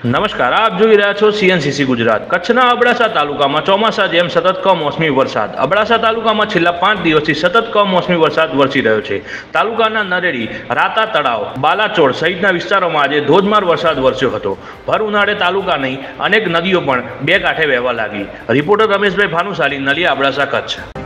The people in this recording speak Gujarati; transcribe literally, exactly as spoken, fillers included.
નમસ્કાર, આપ જોઈ રહ્યા છો સીએનસીસી ગુજરાત। કચ્છના અબડાસા તાલુકામાં ચોમાસા જેમ સતત કમોસમી વરસાદ। અબડાસા તાલુકામાં છેલ્લા પાંચ દિવસથી સતત કમોસમી વરસાદ વરસી રહ્યો છે। તાલુકાના નરેડી, રાતા તળાવ, બાલાચોડ સહિતના વિસ્તારોમાં આજે ધોધમાર વરસાદ વરસ્યો હતો। ભર ઉનાળે તાલુકાની અનેક નદીઓ પણ બે કાંઠે વહેવા લાગી। રિપોર્ટર રમેશભાઈ ભાનુશાલી, નલિયા, અબડાસા, કચ્છ।